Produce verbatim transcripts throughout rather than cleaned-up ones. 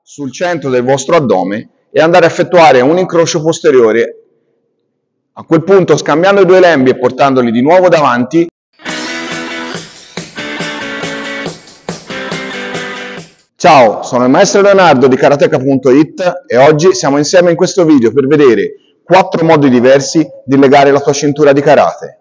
sul centro del vostro addome e andare a effettuare un incrocio posteriore. A quel punto, scambiando i due lembi e portandoli di nuovo davanti, ciao, sono il maestro Leonardo di karateka punto it e oggi siamo insieme in questo video per vedere quattro modi diversi di legare la tua cintura di karate.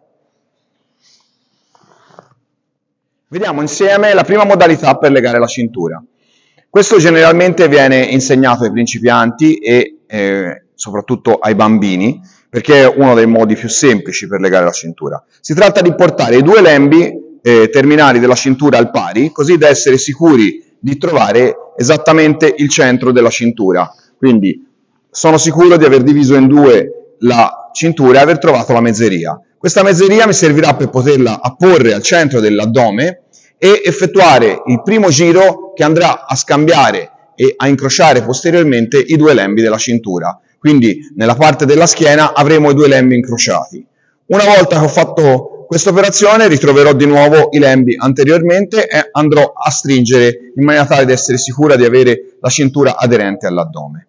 Vediamo insieme la prima modalità per legare la cintura. Questo generalmente viene insegnato ai principianti e eh, soprattutto ai bambini, perché è uno dei modi più semplici per legare la cintura. Si tratta di portare i due lembi eh, terminali della cintura al pari, così da essere sicuri di trovare esattamente il centro della cintura. Quindi sono sicuro di aver diviso in due la cintura e aver trovato la mezzeria. Questa mezzeria mi servirà per poterla apporre al centro dell'addome e effettuare il primo giro che andrà a scambiare e a incrociare posteriormente i due lembi della cintura. Quindi nella parte della schiena avremo i due lembi incrociati. Una volta che ho fatto questa operazione ritroverò di nuovo i lembi anteriormente e andrò a stringere in maniera tale da essere sicura di avere la cintura aderente all'addome.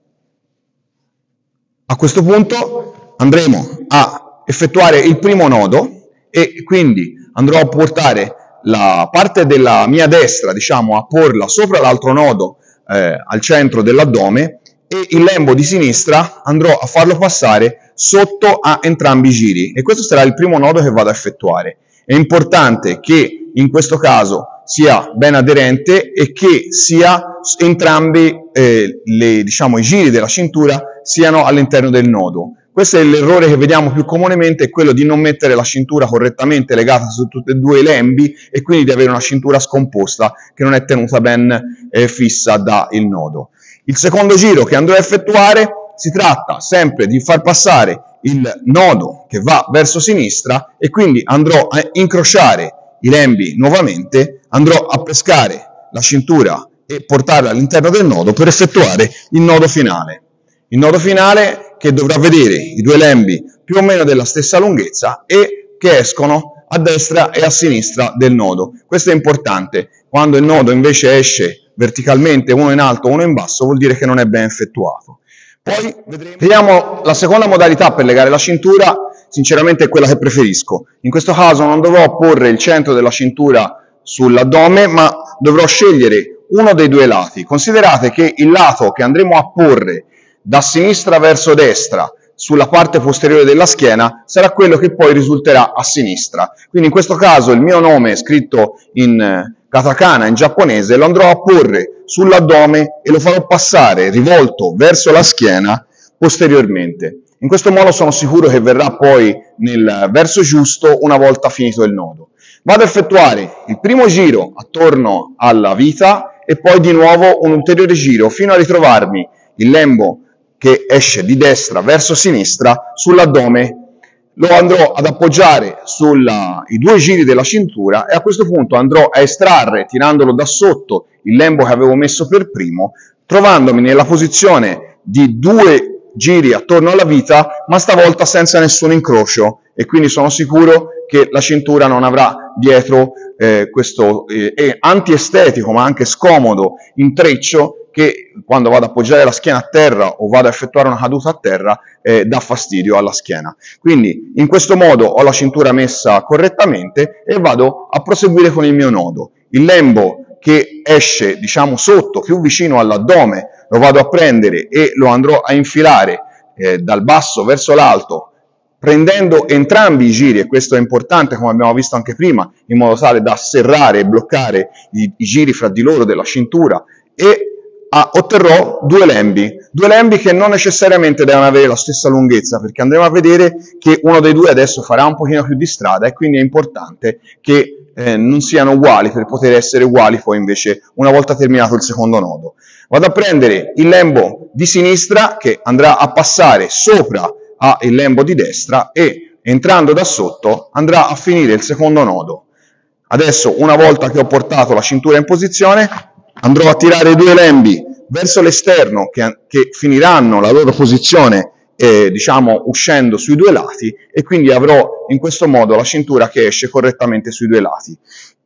A questo punto andremo a effettuare il primo nodo e quindi andrò a portare la parte della mia destra, diciamo, a porla sopra l'altro nodo eh, al centro dell'addome e il lembo di sinistra andrò a farlo passare sotto a entrambi i giri e questo sarà il primo nodo che vado a effettuare. È importante che in questo caso sia ben aderente e che sia entrambi eh, le, diciamo, i giri della cintura siano all'interno del nodo. Questo è l'errore che vediamo più comunemente, è quello di non mettere la cintura correttamente legata su tutti e due i lembi e quindi di avere una cintura scomposta che non è tenuta ben eh, fissa dal nodo. Il secondo giro che andrò a effettuare si tratta sempre di far passare il nodo che va verso sinistra e quindi andrò a incrociare i lembi nuovamente, andrò a pescare la cintura e portarla all'interno del nodo per effettuare il nodo finale. Il nodo finale che dovrà vedere i due lembi più o meno della stessa lunghezza e che escono a destra e a sinistra del nodo. Questo è importante. Quando il nodo invece esce verticalmente, uno in alto, uno in basso, vuol dire che non è ben effettuato. Poi vedremo. Vediamo la seconda modalità per legare la cintura, sinceramente è quella che preferisco. In questo caso non dovrò porre il centro della cintura sull'addome, ma dovrò scegliere uno dei due lati. Considerate che il lato che andremo a porre da sinistra verso destra sulla parte posteriore della schiena sarà quello che poi risulterà a sinistra. Quindi in questo caso il mio nome scritto in katakana, in giapponese, lo andrò a porre sull'addome e lo farò passare rivolto verso la schiena posteriormente. In questo modo sono sicuro che verrà poi nel verso giusto una volta finito il nodo. Vado a effettuare il primo giro attorno alla vita e poi di nuovo un ulteriore giro fino a ritrovarmi il lembo che esce di destra verso sinistra sull'addome. Lo andrò ad appoggiare sui due giri della cintura e a questo punto andrò a estrarre, tirandolo da sotto, il lembo che avevo messo per primo, trovandomi nella posizione di due giri attorno alla vita, ma stavolta senza nessun incrocio, e quindi sono sicuro che la cintura non avrà dietro eh, questo eh, antiestetico ma anche scomodo intreccio che quando vado ad appoggiare la schiena a terra o vado a effettuare una caduta a terra eh, dà fastidio alla schiena. Quindi in questo modo ho la cintura messa correttamente e vado a proseguire con il mio nodo. Il lembo che esce, diciamo, sotto, più vicino all'addome, lo vado a prendere e lo andrò a infilare eh, dal basso verso l'alto, prendendo entrambi i giri, e questo è importante come abbiamo visto anche prima, in modo tale da serrare e bloccare i, i giri fra di loro della cintura, e Ah, otterrò due lembi, due lembi che non necessariamente devono avere la stessa lunghezza, perché andremo a vedere che uno dei due adesso farà un pochino più di strada e quindi è importante che eh, non siano uguali per poter essere uguali poi invece una volta terminato il secondo nodo. Vado a prendere il lembo di sinistra che andrà a passare sopra al lembo di destra e entrando da sotto andrà a finire il secondo nodo. Adesso, una volta che ho portato la cintura in posizione, andrò a tirare i due lembi verso l'esterno che, che finiranno la loro posizione eh, diciamo uscendo sui due lati, e quindi avrò in questo modo la cintura che esce correttamente sui due lati.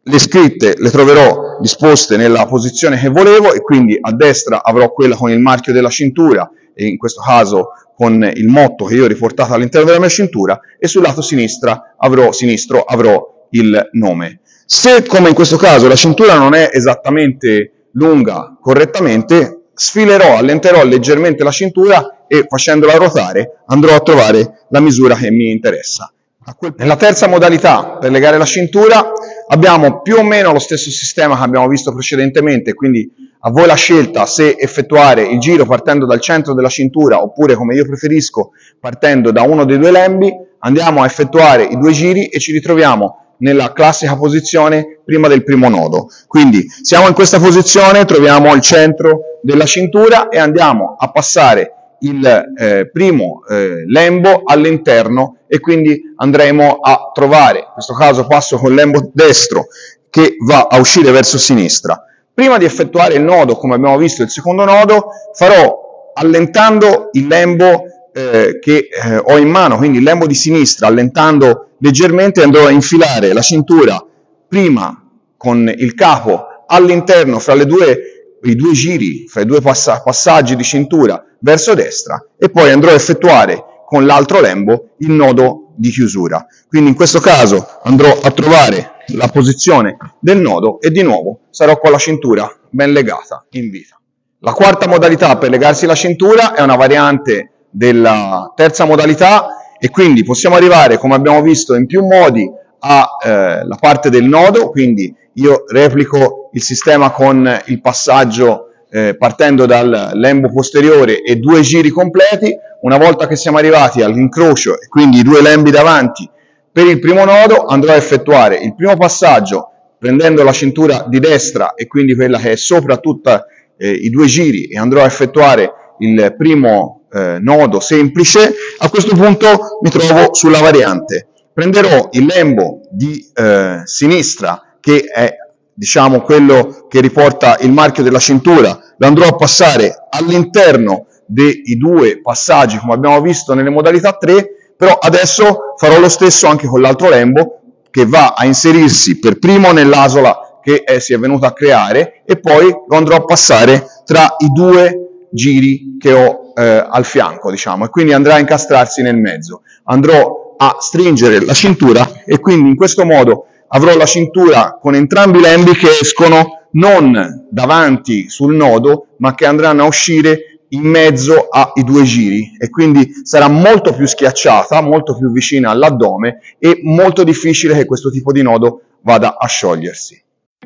le scritte le troverò disposte nella posizione che volevo e quindi a destra avrò quella con il marchio della cintura e in questo caso con il motto che io ho riportato all'interno della mia cintura e sul lato sinistra avrò, sinistro avrò il nome. Se come in questo caso la cintura non è esattamente lunga correttamente, sfilerò, allenterò leggermente la cintura e facendola ruotare andrò a trovare la misura che mi interessa. Nella terza modalità per legare la cintura abbiamo più o meno lo stesso sistema che abbiamo visto precedentemente, quindi a voi la scelta se effettuare il giro partendo dal centro della cintura oppure, come io preferisco, partendo da uno dei due lembi. Andiamo a effettuare i due giri e ci ritroviamo nella classica posizione prima del primo nodo. Quindi siamo in questa posizione, troviamo il centro della cintura e andiamo a passare il eh, primo eh, lembo all'interno e quindi andremo a trovare, in questo caso passo col lembo destro che va a uscire verso sinistra. Prima di effettuare il nodo, come abbiamo visto il secondo nodo, farò allentando il lembo eh, che eh, ho in mano, quindi il lembo di sinistra, allentando leggermente andrò a infilare la cintura prima con il capo all'interno fra le due i due giri, fra i due passa passaggi di cintura verso destra e poi andrò a effettuare con l'altro lembo il nodo di chiusura. Quindi in questo caso andrò a trovare la posizione del nodo e di nuovo sarò con la cintura ben legata in vita. La quarta modalità per legarsi la cintura è una variante della terza modalità e quindi possiamo arrivare, come abbiamo visto, in più modi alla eh, parte del nodo, quindi io replico il sistema con il passaggio eh, partendo dal lembo posteriore e due giri completi. Una volta che siamo arrivati all'incrocio e quindi i due lembi davanti per il primo nodo, andrò a effettuare il primo passaggio prendendo la cintura di destra e quindi quella che è sopra tutti eh, i due giri e andrò a effettuare il primo eh, nodo semplice. A questo punto mi trovo sulla variante. Prenderò il lembo di eh, sinistra che è, diciamo, quello che riporta il marchio della cintura, lo andrò a passare all'interno dei due passaggi come abbiamo visto nelle modalità tre, però adesso farò lo stesso anche con l'altro lembo che va a inserirsi per primo nell'asola che è, si è venuta a creare e poi lo andrò a passare tra i due giri che ho eh, al fianco, diciamo, e quindi andrà a incastrarsi nel mezzo. Andrò a stringere la cintura e quindi in questo modo avrò la cintura con entrambi i lembi che escono non davanti sul nodo, ma che andranno a uscire in mezzo ai due giri e quindi sarà molto più schiacciata, molto più vicina all'addome e molto difficile che questo tipo di nodo vada a sciogliersi.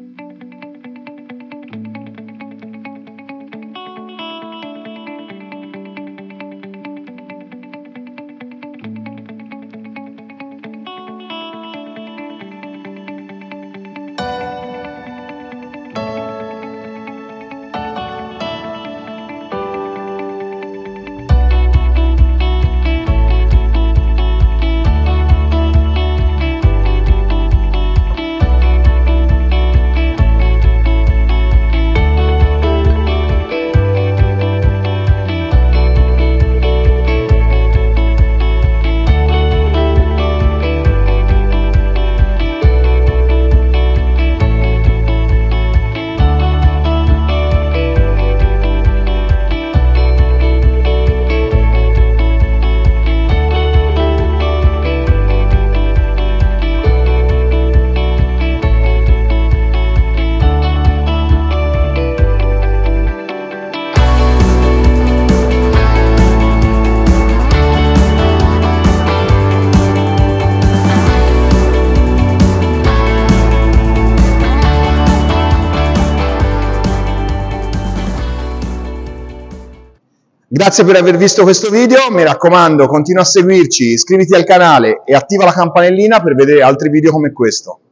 Grazie per aver visto questo video, mi raccomando continua a seguirci, iscriviti al canale e attiva la campanellina per vedere altri video come questo.